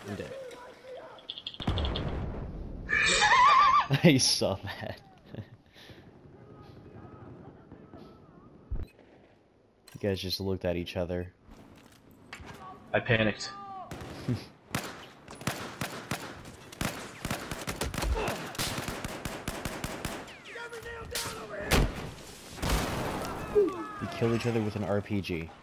I'm dead. I saw that. You guys just looked at each other. I panicked. We kill each other with an RPG.